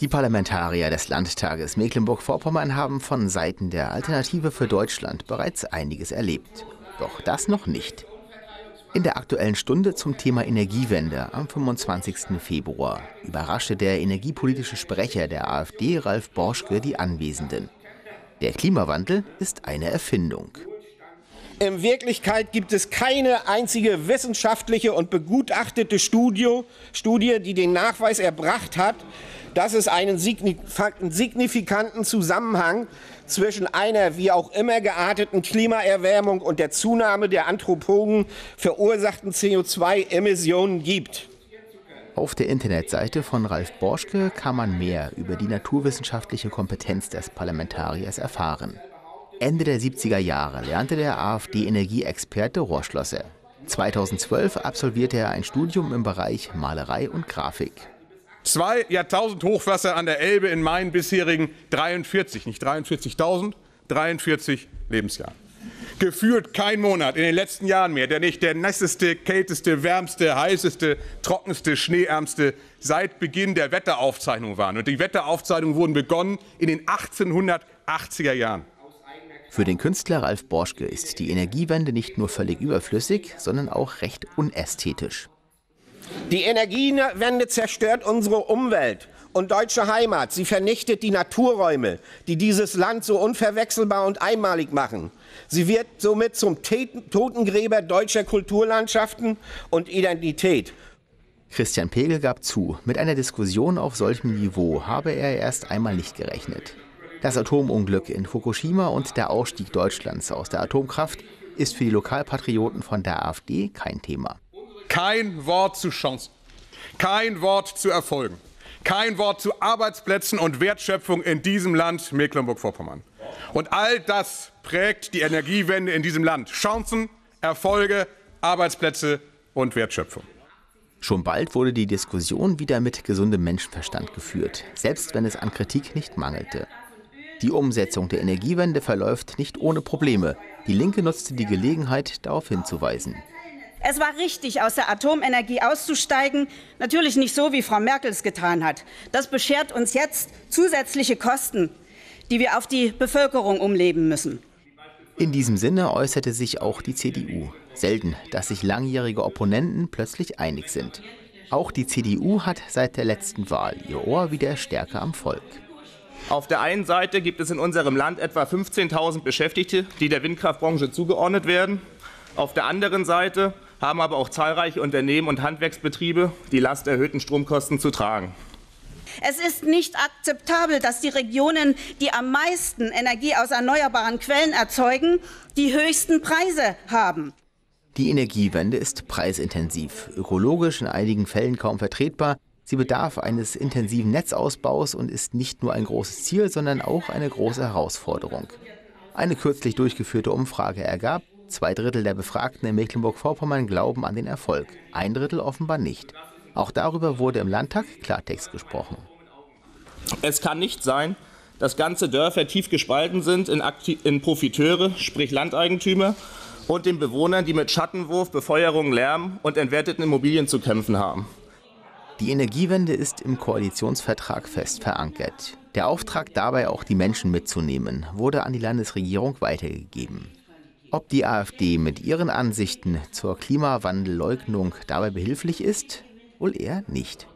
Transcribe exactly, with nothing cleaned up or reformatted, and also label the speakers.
Speaker 1: Die Parlamentarier des Landtages Mecklenburg-Vorpommern haben von Seiten der Alternative für Deutschland bereits einiges erlebt. Doch das noch nicht. In der Aktuellen Stunde zum Thema Energiewende am fünfundzwanzigsten Februar überraschte der energiepolitische Sprecher der AfD, Ralf Borschke, die Anwesenden. Der Klimawandel ist eine Erfindung.
Speaker 2: In Wirklichkeit gibt es keine einzige wissenschaftliche und begutachtete Studie, Studie, die den Nachweis erbracht hat, dass es einen signifikanten Zusammenhang zwischen einer wie auch immer gearteten Klimaerwärmung und der Zunahme der anthropogen verursachten C O zwei Emissionen gibt.
Speaker 1: Auf der Internetseite von Ralf Borschke kann man mehr über die naturwissenschaftliche Kompetenz des Parlamentariers erfahren. Ende der siebziger Jahre lernte der AfD-Energieexperte Rohrschlosser. zweitausendzwölf absolvierte er ein Studium im Bereich Malerei und Grafik.
Speaker 3: Zwei Jahrtausend Hochwasser an der Elbe in meinen bisherigen dreiundvierzig, nicht dreiundvierzigtausend, dreiundvierzig Lebensjahren. Gefühlt kein Monat in den letzten Jahren mehr, der nicht der nasseste, kälteste, wärmste, heißeste, trockenste, schneeärmste seit Beginn der Wetteraufzeichnungen waren. Und die Wetteraufzeichnungen wurden begonnen in den achtzehnhundertachtziger Jahren.
Speaker 1: Für den Künstler Ralf Borschke ist die Energiewende nicht nur völlig überflüssig, sondern auch recht unästhetisch.
Speaker 2: Die Energiewende zerstört unsere Umwelt und deutsche Heimat. Sie vernichtet die Naturräume, die dieses Land so unverwechselbar und einmalig machen. Sie wird somit zum Totengräber deutscher Kulturlandschaften und Identität.
Speaker 1: Christian Pegel gab zu, mit einer Diskussion auf solchem Niveau habe er erst einmal nicht gerechnet. Das Atomunglück in Fukushima und der Ausstieg Deutschlands aus der Atomkraft ist für die Lokalpatrioten von der AfD kein Thema.
Speaker 3: Kein Wort zu Chancen, kein Wort zu Erfolgen, kein Wort zu Arbeitsplätzen und Wertschöpfung in diesem Land Mecklenburg-Vorpommern. Und all das prägt die Energiewende in diesem Land. Chancen, Erfolge, Arbeitsplätze und Wertschöpfung.
Speaker 1: Schon bald wurde die Diskussion wieder mit gesundem Menschenverstand geführt, selbst wenn es an Kritik nicht mangelte. Die Umsetzung der Energiewende verläuft nicht ohne Probleme. Die Linke nutzte die Gelegenheit, darauf hinzuweisen.
Speaker 4: Es war richtig, aus der Atomenergie auszusteigen. Natürlich nicht so, wie Frau Merkel es getan hat. Das beschert uns jetzt zusätzliche Kosten, die wir auf die Bevölkerung umlegen müssen.
Speaker 1: In diesem Sinne äußerte sich auch die C D U. Selten, dass sich langjährige Opponenten plötzlich einig sind. Auch die C D U hat seit der letzten Wahl ihr Ohr wieder stärker am Volk.
Speaker 5: Auf der einen Seite gibt es in unserem Land etwa fünfzehntausend Beschäftigte, die der Windkraftbranche zugeordnet werden. Auf der anderen Seite haben aber auch zahlreiche Unternehmen und Handwerksbetriebe die Last der erhöhten Stromkosten zu tragen.
Speaker 4: Es ist nicht akzeptabel, dass die Regionen, die am meisten Energie aus erneuerbaren Quellen erzeugen, die höchsten Preise haben.
Speaker 1: Die Energiewende ist preisintensiv, ökologisch in einigen Fällen kaum vertretbar. Sie bedarf eines intensiven Netzausbaus und ist nicht nur ein großes Ziel, sondern auch eine große Herausforderung. Eine kürzlich durchgeführte Umfrage ergab, zwei Drittel der Befragten in Mecklenburg-Vorpommern glauben an den Erfolg, ein Drittel offenbar nicht. Auch darüber wurde im Landtag Klartext gesprochen.
Speaker 5: Es kann nicht sein, dass ganze Dörfer tief gespalten sind in, in Profiteure, sprich Landeigentümer, und den Bewohnern, die mit Schattenwurf, Befeuerung, Lärm und entwerteten Immobilien zu kämpfen haben.
Speaker 1: Die Energiewende ist im Koalitionsvertrag fest verankert. Der Auftrag, dabei auch die Menschen mitzunehmen, wurde an die Landesregierung weitergegeben. Ob die AfD mit ihren Ansichten zur Klimawandelleugnung dabei behilflich ist, wohl eher nicht.